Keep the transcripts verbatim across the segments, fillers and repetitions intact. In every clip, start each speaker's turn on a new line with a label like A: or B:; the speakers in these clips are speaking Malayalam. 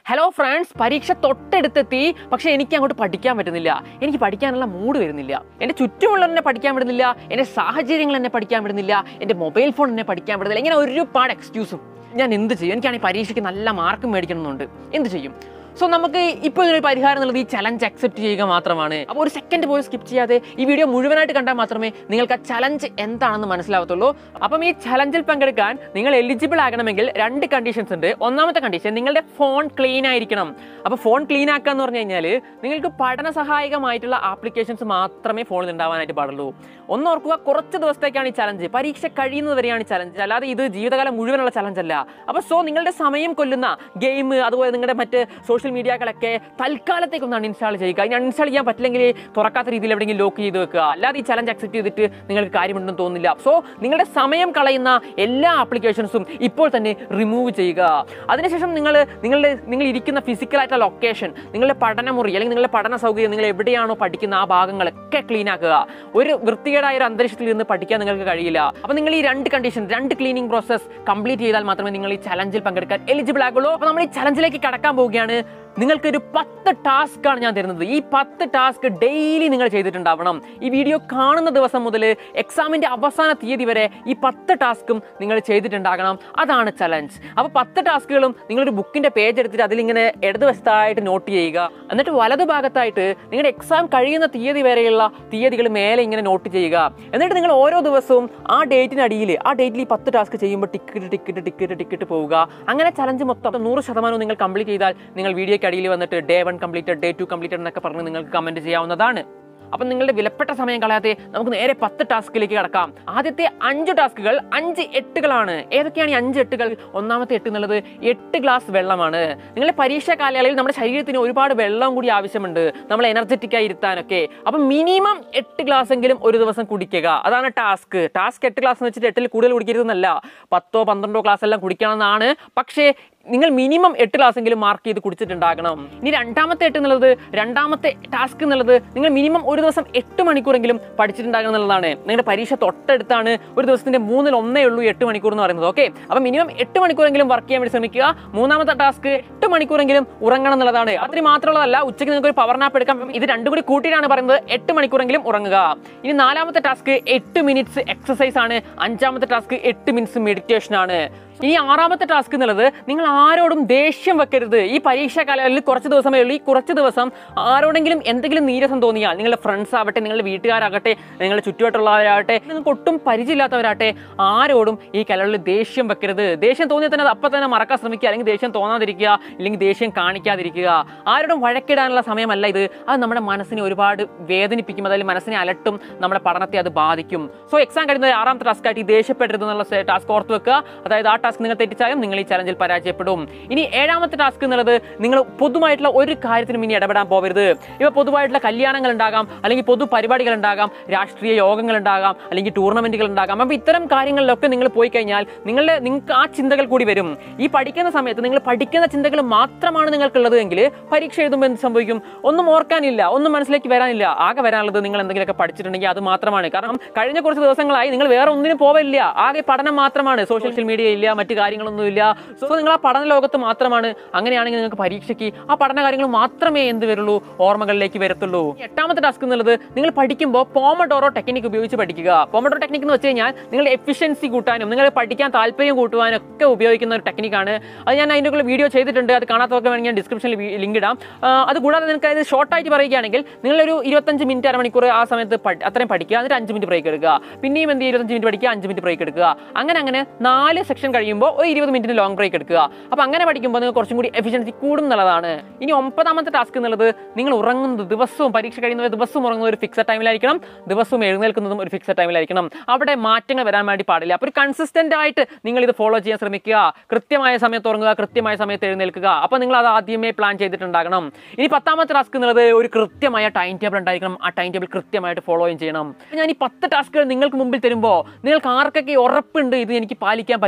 A: ഹലോ ഫ്രണ്ട്സ്, പരീക്ഷ തൊട്ടടുത്തെത്തി. പക്ഷേ എനിക്ക് അങ്ങോട്ട് പഠിക്കാൻ പറ്റുന്നില്ല. എനിക്ക് പഠിക്കാനുള്ള മൂഡ് വരുന്നില്ല. എൻ്റെ ചുറ്റുമുള്ളവരെന്നെ പഠിക്കാൻ വിടുന്നില്ല, എൻ്റെ സാഹചര്യങ്ങൾ എന്നെ പഠിക്കാൻ വിടുന്നില്ല, എൻ്റെ മൊബൈൽ ഫോൺ എന്നെ പഠിക്കാൻ വിടുന്നില്ല. ഇങ്ങനെ ഒരുപാട് എക്സ്ക്യൂസും. ഞാൻ എന്ത് ചെയ്യും? എനിക്കാണെങ്കിൽ പരീക്ഷയ്ക്ക് നല്ല മാർക്ക് മേടിക്കണമെന്നുണ്ട്. എന്ത് ചെയ്യും? സോ നമുക്ക് ഇപ്പോൾ ഇതിനൊരു പരിഹാരം എന്നുള്ളത് ഈ ചലഞ്ച് അക്സെപ്റ്റ് ചെയ്യുക മാത്രമാണ്. അപ്പോൾ ഒരു സെക്കൻഡ് പോലും സ്കിപ്പ് ചെയ്യാതെ ഈ വീഡിയോ മുഴുവനായിട്ട് കണ്ടാൽ മാത്രമേ നിങ്ങൾക്ക് ആ ചലഞ്ച് എന്താണെന്ന് മനസ്സിലാവത്തുള്ളൂ. അപ്പം ഈ ചലഞ്ചിൽ പങ്കെടുക്കാൻ നിങ്ങൾ എലിജിബിൾ ആകണമെങ്കിൽ രണ്ട് കണ്ടീഷൻസ് ഉണ്ട്. ഒന്നാമത്തെ കണ്ടീഷൻ, നിങ്ങളുടെ ഫോൺ ക്ലീൻ ആയിരിക്കണം. അപ്പോൾ ഫോൺ ക്ലീൻ ആക്കുക എന്ന് പറഞ്ഞു കഴിഞ്ഞാൽ നിങ്ങൾക്ക് പഠന സഹായകമായിട്ടുള്ള ആപ്ലിക്കേഷൻസ് മാത്രമേ ഫോണിൽ ഉണ്ടാവാനായിട്ട് പാടുള്ളൂ. ഒന്നോർക്കുക, കുറച്ച് ദിവസത്തേക്കാണ് ഈ ചലഞ്ച്. പരീക്ഷ കഴിയുന്നത് വരെയാണ് ഈ ചലഞ്ച്, അല്ലാതെ ഇത് ജീവിതകാലം മുഴുവനുള്ള ചലഞ്ച് അല്ല. അപ്പോൾ സോ നിങ്ങളുടെ സമയം കൊല്ലുന്ന ഗെയിം, അതുപോലെ നിങ്ങളുടെ മറ്റ് സോഷ്യൽ മീഡിയകളൊക്കെ തൽക്കാലത്തേക്ക് ഒന്ന് അൺഇൻസ്റ്റാൾ ചെയ്യുക. ഇനി അൺഇൻസ്റ്റാൾ ചെയ്യാൻ പറ്റില്ലെങ്കിൽ തുറക്കാത്ത രീതിയിൽ എവിടെയെങ്കിലും ലോക്ക് ചെയ്ത് വെക്കുക. അല്ലാതെ ഈ ചലഞ്ച് അക്സെപ്റ്റ് ചെയ്തിട്ട് നിങ്ങൾക്ക് കാര്യമുണ്ടെന്ന് തോന്നുന്നില്ല. സോ നിങ്ങളുടെ സമയം കളയുന്ന എല്ലാ ആപ്ലിക്കേഷൻസും ഇപ്പോൾ തന്നെ റിമൂവ് ചെയ്യുക. അതിനുശേഷം നിങ്ങൾ നിങ്ങളുടെ നിങ്ങൾ ഇരിക്കുന്ന ഫിസിക്കലായിട്ടുള്ള ലൊക്കേഷൻ, നിങ്ങളുടെ പഠനമുറി അല്ലെങ്കിൽ നിങ്ങളുടെ പഠന സൗകര്യം, നിങ്ങൾ എവിടെയാണോ പഠിക്കുന്ന ആ ഭാഗങ്ങളൊക്കെ ക്ലീൻ ആക്കുക. ഒരു വൃത്തികേടായ ഒരു അന്തരീക്ഷത്തിൽ നിന്ന് പഠിക്കാൻ നിങ്ങൾക്ക് കഴിയില്ല. അപ്പോൾ നിങ്ങൾ ഈ രണ്ട് കണ്ടീഷൻ, രണ്ട് ക്ലീനിങ് പ്രോസസ് കംപ്ലീറ്റ് ചെയ്താൽ മാത്രമേ നിങ്ങൾ ഈ ചലഞ്ചിൽ പങ്കെടുക്കാൻ എലിജിബിൾ ആകുള്ളൂ. അപ്പോൾ നമ്മൾ ഈ ചലഞ്ചിലേക്ക് കടക്കാൻ പോവുകയാണ്. നിങ്ങൾക്കൊരു പത്ത് ടാസ്ക് ആണ് ഞാൻ തരുന്നത്. ഈ പത്ത് ടാസ്ക് ഡെയിലി നിങ്ങൾ ചെയ്തിട്ടുണ്ടാവണം. ഈ വീഡിയോ കാണുന്ന ദിവസം മുതൽ എക്സാമിന്റെ അവസാന തീയതി വരെ ഈ പത്ത് ടാസ്കും നിങ്ങൾ ചെയ്തിട്ടുണ്ടാകണം. അതാണ് ചലഞ്ച്. അപ്പോൾ പത്ത് ടാസ്കുകളും നിങ്ങളൊരു ബുക്കിന്റെ പേജ് എടുത്തിട്ട് അതിലിങ്ങനെ ഇടതുവശത്തായിട്ട് നോട്ട് ചെയ്യുക. എന്നിട്ട് വലതുഭാഗത്തായിട്ട് നിങ്ങളുടെ എക്സാം കഴിയുന്ന തീയതി വരെയുള്ള തീയതികൾ മേലെ ഇങ്ങനെ നോട്ട് ചെയ്യുക. എന്നിട്ട് നിങ്ങൾ ഓരോ ദിവസവും ആ ഡേറ്റിനടിയിൽ ആ ഡേറ്റിൽ ഈ പത്ത് ടാസ്ക് ചെയ്യുമ്പോൾ ടിക്കറ്റ് ടിക്കറ്റ് ടിക്കറ്റ് ടിക്കറ്റ് പോവുക. അങ്ങനെ ചലഞ്ച് മൊത്തം നൂറ് ശതമാനവും നിങ്ങൾ കംപ്ലീറ്റ് ചെയ്താൽ നിങ്ങൾ വീഡിയോയ്ക്ക് അടിയിൽ വന്നിട്ട് day one completed, day two completed എന്നൊക്കെ പറഞ്ഞ് നിങ്ങൾക്ക് കമന്റ് ചെയ്യാവുന്നതാണ്. അപ്പം നിങ്ങളുടെ വിലപ്പെട്ട സമയം കളയാതെ നമുക്ക് നേരെ പത്ത് ടാസ്കിലേക്ക് കടക്കാം. ആദ്യത്തെ അഞ്ച് ടാസ്കുകൾ അഞ്ച് എട്ടുകളാണ്. ഏതൊക്കെയാണ് ഈ അഞ്ച് എട്ടുകൾ? ഒന്നാമത്തെ എട്ട് എന്നുള്ളത് എട്ട് ഗ്ലാസ് വെള്ളമാണ്. നിങ്ങളുടെ പരീക്ഷാ കാലയളവിൽ നമ്മുടെ ശരീരത്തിന് ഒരുപാട് വെള്ളം കൂടി ആവശ്യമുണ്ട്, നമ്മൾ എനർജറ്റിക് ആയി ഇരുത്താനൊക്കെ. അപ്പം മിനിമം എട്ട് ഗ്ലാസ് എങ്കിലും ഒരു ദിവസം കുടിക്കുക. അതാണ് ടാസ്ക്. ടാസ്ക് എട്ട് ഗ്ലാസ് എന്ന് വെച്ചിട്ട് എട്ടിൽ കൂടുതൽ കുടിക്കരുതെന്നല്ല, പത്തോ പന്ത്രണ്ടോ ഗ്ലാസ് എല്ലാം കുടിക്കണമെന്നാണ്. പക്ഷേ നിങ്ങൾ മിനിമം എട്ട് ഗ്ലാസ് എങ്കിലും മാർക്ക് ചെയ്ത് കുടിച്ചിട്ടുണ്ടാകണം. ഇനി രണ്ടാമത്തെ എട്ട് എന്നുള്ളത്, രണ്ടാമത്തെ ടാസ്ക് എന്നുള്ളത് നിങ്ങൾ മിനിമം ഒരു ദിവസം എട്ട് മണിക്കൂറെങ്കിലും പഠിച്ചിട്ടുണ്ടാകണം എന്നുള്ളതാണ്. നിങ്ങളുടെ പരീക്ഷ തൊട്ടടുത്താണ്. ഒരു ദിവസത്തിന്റെ മൂന്നിൽ ഒന്നേ ഉള്ളൂ എട്ട് മണിക്കൂർ എന്ന് പറയുന്നത്. ഓക്കെ, അപ്പം മിനിമം എട്ട് മണിക്കൂറെങ്കിലും വർക്ക് ചെയ്യാൻ വേണ്ടി ശ്രമിക്കുക. മൂന്നാമത്തെ ടാസ്ക് എട്ട് മണിക്കൂറെങ്കിലും ഉറങ്ങണം എന്നുള്ളതാണ്. അത്രയും മാത്രമുള്ളതല്ല, ഉച്ചയ്ക്ക് നിങ്ങൾക്ക് ഒരു പവർ നാപ്പ് എടുക്കാം. ഇത് രണ്ടും കൂടി കൂട്ടിയിട്ടാണ് പറയുന്നത് എട്ട് മണിക്കൂറെങ്കിലും ഉറങ്ങുക. ഇനി നാലാമത്തെ ടാസ്ക് എട്ട് മിനിറ്റ്സ് എക്സസൈസ് ആണ്. അഞ്ചാമത്തെ ടാസ്ക് എട്ട് മിനിറ്റ്സ് മെഡിറ്റേഷൻ ആണ്. ഇനി ആറാമത്തെ ടാസ്ക് എന്നുള്ളത്, നിങ്ങൾ ആരോടും ദേഷ്യം വെക്കരുത്. ഈ പരീക്ഷാ കാലങ്ങളിൽ കുറച്ച് ദിവസമേ ഉള്ളൂ. ഈ കുറച്ച് ദിവസം ആരോടെങ്കിലും എന്തെങ്കിലും നീരസം തോന്നിയാൽ, നിങ്ങളുടെ ഫ്രണ്ട്സ് ആവട്ടെ, നിങ്ങളുടെ വീട്ടുകാരാകട്ടെ, നിങ്ങളുടെ ചുറ്റുവട്ടമുള്ളവരാകട്ടെ, നിങ്ങൾക്ക് ഒട്ടും പരിചയമില്ലാത്തവരാകട്ടെ, ആരോടും ഈ കാലങ്ങളിൽ ദേഷ്യം വെക്കരുത്. ദേഷ്യം തോന്നിയാൽ തന്നെ അത് അപ്പം തന്നെ മറക്കാൻ ശ്രമിക്കുക, അല്ലെങ്കിൽ ദേഷ്യം തോന്നാതിരിക്കുക, ഇല്ലെങ്കിൽ ദേഷ്യം കാണിക്കാതിരിക്കുക. ആരോടും വഴക്കിടാനുള്ള സമയമല്ല ഇത്. അത് നമ്മുടെ മനസ്സിനെ ഒരുപാട് വേദനിപ്പിക്കും, അതായത് മനസ്സിനെ അലട്ടും, നമ്മുടെ പഠനത്തെ അത് ബാധിക്കും. സോ എക്സാം കഴിയുന്നത് ആറാമത്തെ ടാസ്ക് ആയിട്ട് ഈ ദേഷ്യപ്പെടരുത് എന്നുള്ള ടാസ്ക് ഓർത്ത് വെക്കുക. അതായത് ആ ടാസ്ക് നിങ്ങൾ തെറ്റിച്ചാലും നിങ്ങൾ ഈ ചലഞ്ചിൽ പരാജയപ്പെടും. ഇനി ഏഴാമത്തെ ടാസ്ക് എന്നുള്ളത്, നിങ്ങൾ പൊതുവായിട്ടുള്ള ഒരു കാര്യത്തിനും ഇനി ഇടപെടാൻ പോകരുത്. ഇവ പൊതുവായിട്ടുള്ള കല്യാണങ്ങൾ ഉണ്ടാകാം, അല്ലെങ്കിൽ പൊതു പരിപാടികൾ ഉണ്ടാകാം, രാഷ്ട്രീയ യോഗങ്ങൾ ഉണ്ടാകാം, അല്ലെങ്കിൽ ടൂർണമെന്റുകൾ ഉണ്ടാകാം. അപ്പോൾ ഇത്തരം കാര്യങ്ങളിലൊക്കെ നിങ്ങൾ പോയി കഴിഞ്ഞാൽ നിങ്ങളുടെ നിങ്ങൾക്ക് ആ ചിന്തകൾ കൂടി വരും. ഈ പഠിക്കുന്ന സമയത്ത് നിങ്ങൾ പഠിക്കുന്ന ചിന്തകൾ മാത്രമാണ് നിങ്ങൾക്കുള്ളത് എങ്കിൽ പരീക്ഷ എഴുതുമ്പോൾ എന്ത് സംഭവിക്കും? ഒന്നും ഓർക്കാനില്ല, ഒന്നും മനസ്സിലേക്ക് വരാനില്ല. ആകെ വരാനുള്ളത് നിങ്ങൾ എന്തെങ്കിലുമൊക്കെ പഠിച്ചിട്ടുണ്ടെങ്കിൽ അത് മാത്രമാണ്. കാരണം കഴിഞ്ഞ കുറച്ച് ദിവസങ്ങളായി നിങ്ങൾ വേറെ ഒന്നിനും പോവില്ല, ആകെ പഠനം മാത്രമാണ്. സോഷ്യൽ മീഡിയ ഇല്ല, മറ്റു കാര്യങ്ങളൊന്നുമില്ല. സോ നിങ്ങൾ ആ പഠന ലോകത്ത് മാത്രമാണ്. അങ്ങനെയാണെങ്കിൽ നിങ്ങൾക്ക് പരീക്ഷയ്ക്ക് ആ പഠന കാര്യങ്ങൾ മാത്രമേ എന്ത് വരുള്ളൂ, ഓർമ്മകളിലേക്ക് വരത്തുള്ളൂ. എട്ടാമത്തെ ടാസ്ക് എന്നുള്ളത്, നിങ്ങൾ പഠിക്കുമ്പോൾ പോമഡോറോ ടെക്നിക്ക് ഉപയോഗിച്ച് പഠിക്കുക. പോമഡോറോ ടെക്നിക്ക് എന്ന് വെച്ച് കഴിഞ്ഞാൽ നിങ്ങളുടെ എഫിഷ്യൻസി കൂട്ടാനും നിങ്ങൾ പഠിക്കാൻ താല്പര്യം കൂട്ടുവാനും ഒക്കെ ഉപയോഗിക്കുന്ന ഒരു ടെക്നിക്കാണ്. അത് ഞാൻ അതിൻ്റെ വീഡിയോ ചെയ്തിട്ടുണ്ട്. അത് കാണാത്തവർക്ക് വേണമെങ്കിൽ ഞാൻ ഡിസ്ക്രിപ്ഷനിൽ ലിങ്ക് ഇടാം. അത് കൂടാതെ നിങ്ങൾക്ക് അത് ഷോർട്ടായിട്ട് പറയുകയാണെങ്കിൽ നിങ്ങളൊരു ഇരുപത്തഞ്ച് മിനിറ്റ് അരമണിക്കൂർ ആ സമയത്ത് അത്രയും പഠിക്കുക, എന്നിട്ട് അഞ്ച് മിനിറ്റ് ബ്രേക്ക് എടുക്കുക, പിന്നെയും എന്ത് ഇരുപത്തഞ്ച് മിനിറ്റ് പഠിക്കുക, അഞ്ച് മിനിറ്റ് ബ്രേക്ക് എടുക്കുക. അങ്ങനെ അങ്ങനെ നാല് സെക്ഷൻ കഴിയുമ്പോൾ ഒരു ഇരുപത് മിനിറ്റിന് ലോങ് ബ്രേക്ക് എടുക്കുക. അപ്പോൾ അങ്ങനെ പഠിക്കുമ്പോൾ നിങ്ങൾ കുറച്ചും കൂടി എഫിഷ്യൻസി കൂടും എന്നുള്ളതാണ്. ഇനി ഒമ്പതാമത്തെ ടാസ്ക് എന്നുള്ളത്, നിങ്ങൾ ഉറങ്ങുന്നത് ദിവസവും പരീക്ഷ കഴിയുന്നത് ദിവസവും ഉറങ്ങുന്നത് ഒരു ഫിക്സഡ് ടൈമിലായിരിക്കണം, ദിവസവും എഴുന്നേൽക്കുന്നതും ഒരു ഫിക്സഡ് ടൈമിലായിരിക്കണം. അവിടെ മാറ്റങ്ങൾ വരാൻ വേണ്ടി പാടില്ല. അപ്പോൾ ഒരു കൺസിസ്റ്റന്റ് ആയിട്ട് നിങ്ങൾ ഇത് ഫോളോ ചെയ്യാൻ ശ്രമിക്കുക. കൃത്യമായ സമയത്ത് ഉറങ്ങുക, കൃത്യമായ സമയത്ത് എഴുന്നേൽക്കുക. അപ്പോൾ നിങ്ങൾ അത് ആദ്യമേ പ്ലാൻ ചെയ്തിട്ടുണ്ടാകണം. ഇനി പത്താമത്തെ ടാസ്ക് എന്നുള്ളത്, ഒരു കൃത്യമായ ടൈം ടേബിൾ ഉണ്ടായിരിക്കണം. ആ ടൈം ടേബിൾ കൃത്യമായിട്ട് ഫോളോയും ചെയ്യണം. ഞാൻ ഈ പത്ത് ടാസ്കുകൾ നിങ്ങൾക്ക് മുമ്പിൽ തരുമ്പോൾ നിങ്ങൾക്ക് ആർക്കൊക്കെ ഉറപ്പുണ്ട് ഇത് എനിക്ക് പാലിക്കാൻ പറ്റും?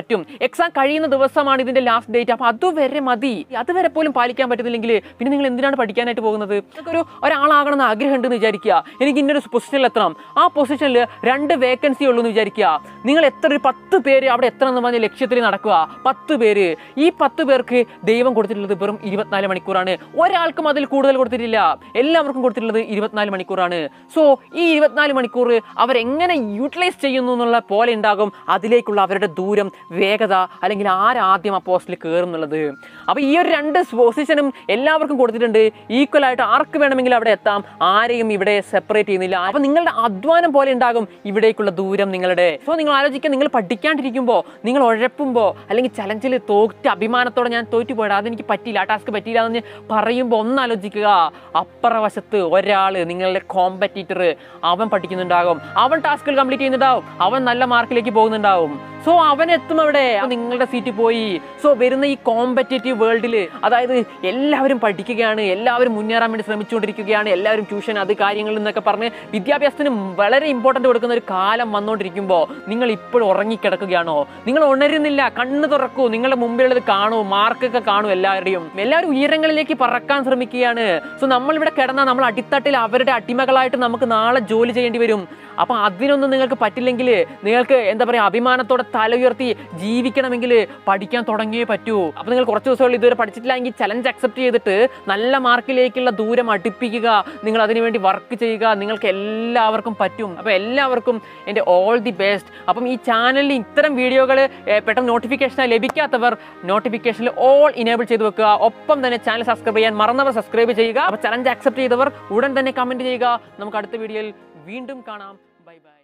A: എക്സാം കഴിയുന്ന ദിവസമാണ് ഇതിന്റെ ലാസ്റ്റ് ഡേറ്റ്. അപ്പോൾ അതുവരെ മതി. അതുവരെ പോലും പാലിക്കാൻ പറ്റുന്നില്ലെങ്കിൽ പിന്നെ നിങ്ങൾ എന്തിനാണ് പഠിക്കാനായിട്ട് പോകുന്നത്? നിങ്ങൾക്കൊരു ഒരാളാകണമെന്ന് ആഗ്രഹം ഉണ്ടെന്ന് വിചാരിക്കുക. എനിക്ക് ഇന്നൊരു പൊസിഷനിൽ എത്തണം. ആ പൊസിഷനിൽ രണ്ട് വേക്കൻസി ഉള്ളൂ എന്ന് വിചാരിക്കുക. നിങ്ങൾ എത്ര ഒരു പത്ത് പേര് അവിടെ എത്തണം എന്ന് പറഞ്ഞ ലക്ഷ്യത്തിൽ നടക്കുക. പത്ത് പേര്, ഈ പത്ത് പേർക്ക് ദൈവം കൊടുത്തിട്ടുള്ളത് വെറും ഇരുപത്തിനാല് മണിക്കൂറാണ്. ഒരാൾക്കും അതിൽ കൂടുതൽ കൊടുത്തിട്ടില്ല. എല്ലാവർക്കും കൊടുത്തിട്ടുള്ളത് ഇരുപത്തിനാല് മണിക്കൂറാണ്. സോ ഈ ഇരുപത്തിനാല് മണിക്കൂർ അവരെങ്ങനെ യൂട്ടിലൈസ് ചെയ്യുന്നു എന്നുള്ള പോലെ ഉണ്ടാകും അതിലേക്കുള്ള അവരുടെ ദൂരം, വേഗത, അല്ലെങ്കിൽ ആരാദ്യം ആ പോസ്റ്റിൽ കയറും എന്നുള്ളത്. അപ്പോൾ ഈ ഒരു രണ്ട് പൊസിഷനും എല്ലാവർക്കും കൊടുത്തിട്ടുണ്ട്. ഈക്വൽ ആയിട്ട് ആർക്ക് വേണമെങ്കിലും അവിടെ എത്താം. ആരെയും ഇവിടെ സെപ്പറേറ്റ് ചെയ്യുന്നില്ല. അപ്പോൾ നിങ്ങളുടെ അധ്വാനം പോലെ ഉണ്ടാകും ഇവിടേക്കുള്ള ദൂരം നിങ്ങളുടെ. സോ നിങ്ങൾ ആലോചിക്കുക, നിങ്ങൾ പഠിക്കാണ്ടിരിക്കുമ്പോൾ, നിങ്ങൾ ഉഴപ്പുമ്പോൾ, അല്ലെങ്കിൽ ചലഞ്ചിൽ തോറ്റ് അഭിമാനത്തോടെ ഞാൻ തോറ്റു പോയിടാ, അതെനിക്ക് പറ്റിയില്ല, ആ ടാസ്ക് പറ്റിയില്ല എന്ന് പറയുമ്പോൾ ഒന്നാലോചിക്കുക, അപ്പുറവശത്ത് ഒരാൾ, നിങ്ങളുടെ കോമ്പറ്റീറ്റർ, അവൻ പഠിക്കുന്നുണ്ടാകും, അവൻ ടാസ്കുകൾ കംപ്ലീറ്റ് ചെയ്യുന്നുണ്ടാവും, അവൻ നല്ല മാർക്കിലേക്ക് പോകുന്നുണ്ടാവും. സോ അവനെത്തും അവിടെ, നിങ്ങളുടെ സീറ്റ് പോയി. സോ വരുന്ന ഈ കോമ്പറ്റേറ്റീവ് വേൾഡിൽ, അതായത് എല്ലാവരും പഠിക്കുകയാണ്, എല്ലാവരും മുന്നേറാൻ വേണ്ടി ശ്രമിച്ചുകൊണ്ടിരിക്കുകയാണ്, എല്ലാവരും ട്യൂഷൻ അത് കാര്യങ്ങൾ എന്നൊക്കെ പറഞ്ഞ് വിദ്യാഭ്യാസത്തിന് വളരെ ഇമ്പോർട്ടൻ്റ് കൊടുക്കുന്ന ഒരു കാലം വന്നുകൊണ്ടിരിക്കുമ്പോൾ നിങ്ങൾ ഇപ്പോഴും ഉറങ്ങിക്കിടക്കുകയാണോ? നിങ്ങൾ ഉണരുന്നില്ല. കണ്ണ് തുറക്കൂ, നിങ്ങളുടെ മുമ്പിലുള്ളത് കാണൂ, മാർക്കൊക്കെ കാണൂ. എല്ലാവരുടെയും എല്ലാവരും ഉയരങ്ങളിലേക്ക് പറക്കാൻ ശ്രമിക്കുകയാണ്. സോ നമ്മളിവിടെ കിടന്നാൽ നമ്മൾ അടിത്തട്ടിൽ അവരുടെ അടിമകളായിട്ട് നമുക്ക് നാളെ ജോലി ചെയ്യേണ്ടി വരും. അപ്പം അതിനൊന്നും നിങ്ങൾക്ക് പറ്റില്ലെങ്കിൽ, നിങ്ങൾക്ക് എന്താ പറയുക, അഭിമാനത്തോടെ തല ഉയർത്തി ജീവിക്കണമെങ്കിൽ പഠിക്കാൻ തുടങ്ങിയേ പറ്റൂ. അപ്പോൾ നിങ്ങൾ കുറച്ച് ദിവസങ്ങൾ ഇതുവരെ പഠിച്ചിട്ടില്ലെങ്കിൽ ചലഞ്ച് അക്സെപ്റ്റ് ചെയ്തിട്ട് നല്ല മാർക്കിലേക്കുള്ള ദൂരം അടുപ്പിക്കുക. നിങ്ങൾ അതിനുവേണ്ടി വർക്ക് ചെയ്യുക. നിങ്ങൾക്ക് എല്ലാവർക്കും പറ്റും. അപ്പോൾ എല്ലാവർക്കും എൻ്റെ ഓൾ ദി ബെസ്റ്റ്. അപ്പം ഈ ചാനലിൽ ഇത്തരം വീഡിയോകൾ പെട്ടെന്ന് നോട്ടിഫിക്കേഷനായി ലഭിക്കാത്തവർ നോട്ടിഫിക്കേഷനിൽ ഓൾ ഇനേബിൾ ചെയ്ത് വെക്കുക. ഒപ്പം തന്നെ ചാനൽ സബ്സ്ക്രൈബ് ചെയ്യാൻ മറന്നവർ സബ്സ്ക്രൈബ് ചെയ്യുക. അപ്പോൾ ചലഞ്ച് അക്സെപ്റ്റ് ചെയ്തവർ ഉടൻ തന്നെ കമൻറ്റ് ചെയ്യുക. നമുക്ക് അടുത്ത വീഡിയോയിൽ വീണ്ടും കാണാം. Bye by.